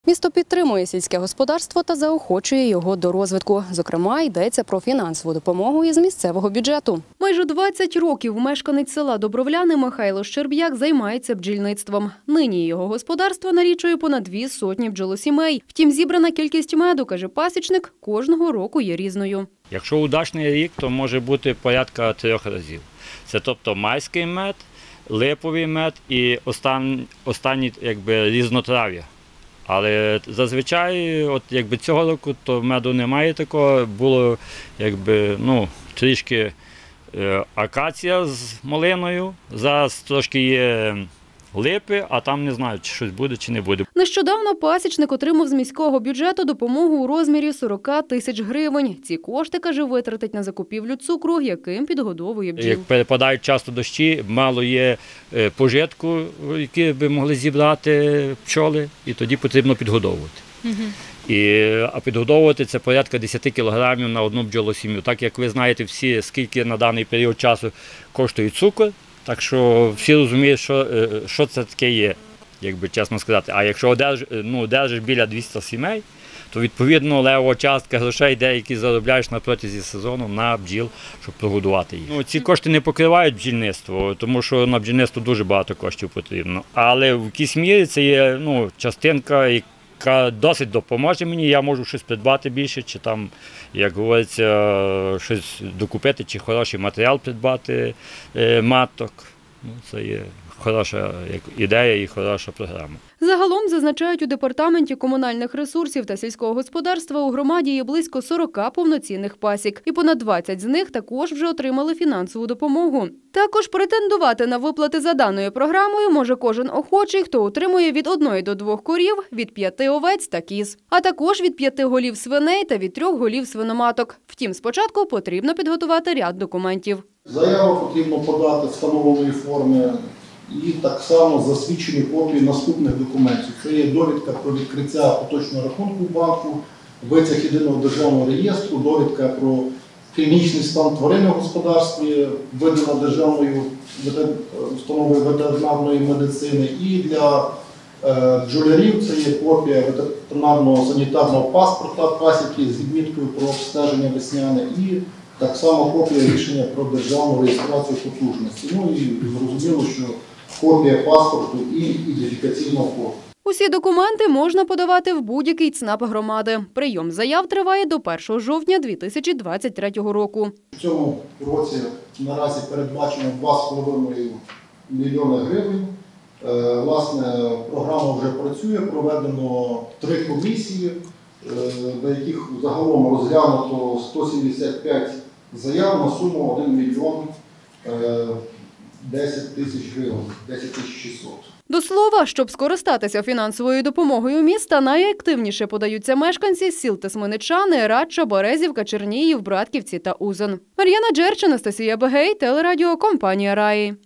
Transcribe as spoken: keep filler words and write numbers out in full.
Місто підтримує сільське господарство та заохочує його до розвитку. Зокрема, йдеться про фінансову допомогу із місцевого бюджету. Майже двадцять років мешканець села Добровляни Михайло Щерб'як займається бджільництвом. Нині його господарство налічує понад дві сотні бджолосімей. Втім, зібрана кількість меду, каже пасічник, кожного року є різною. Якщо удачний рік, то може бути порядка трьох разів. Це тобто майський мед, липовий мед і останній, останній якби, різнотрав'я. Але зазвичай, от якби цього року, то меду немає такого, було якби, ну, трішки е, акація з малиною, зараз трошки є липи, а там не знаю, чи щось буде, чи не буде. Нещодавно пасічник отримав з міського бюджету допомогу у розмірі сорок тисяч гривень. Ці кошти, каже, витратить на закупівлю цукру, яким підгодовує бджіл. Як перепадають часто дощі, мало є пожитку, які би могли зібрати пчоли, і тоді потрібно підгодовувати. Угу. І, а підгодовувати це порядка десять кілограмів на одну бджолосім'ю. Так як ви знаєте всі, скільки на даний період часу коштує цукор, так що всі розуміють, що, що це таке є, якби чесно сказати. А якщо одерж, ну, держиш біля двохсот сімей, то відповідно левова частка грошей, деякі заробляєш на протязі сезону на бджіл, щоб прогодувати їх. Ну, ці кошти не покривають бджільництво, тому що на бджільництво дуже багато коштів потрібно. Але в якійсь мірі це є, ну, частинка, яка досить допоможе мені, я можу щось придбати більше, чи там, як говориться, щось докупити, чи хороший матеріал придбати, маток. Ну, це є хороша ідея і хороша програма. Загалом, зазначають у департаменті комунальних ресурсів та сільського господарства, у громаді є близько сорока повноцінних пасік. І понад двадцять з них також вже отримали фінансову допомогу. Також претендувати на виплати за даною програмою може кожен охочий, хто утримує від одної до двох корів, від п'яти овець та кіз. А також від п'яти голів свиней та від трьох голів свиноматок. Втім, спочатку потрібно підготувати ряд документів. Заяву потрібно подати встановленої форми і так само засвідчені копії наступних документів. Це є довідка про відкриття поточного рахунку в банку, витяг єдиного державного реєстру, довідка про клінічний стан тварин в господарстві, видана державною установою ветеринарної медицини. І для бджолярів це є копія ветеринарного санітарного паспорта пасіки з відміткою про обстеження весняне і так само копія рішення про державну реєстрацію потужності. Ну і зрозуміло, що копія паспорту і ідентифікаційного коду. Усі документи можна подавати в будь-який ЦНАП громади. Прийом заяв триває до першого жовтня дві тисячі двадцять третього року. В цьому році наразі передбачено два з половиною мільйони гривень. Власне, програма вже працює, проведено три комісії, на яких загалом розглянуто сто сімдесят п'ять заяв на суму один мільйон десять тисяч гривень, десять тисяч шістсот. До слова, щоб скористатися фінансовою допомогою міста, найактивніше подаються мешканці сіл Тисменичани, Радча, Березівка, Черніїв, Братківці та Узен. Мар'яна Джерч, Анастасія Бегей, телерадіокомпанія «Раї».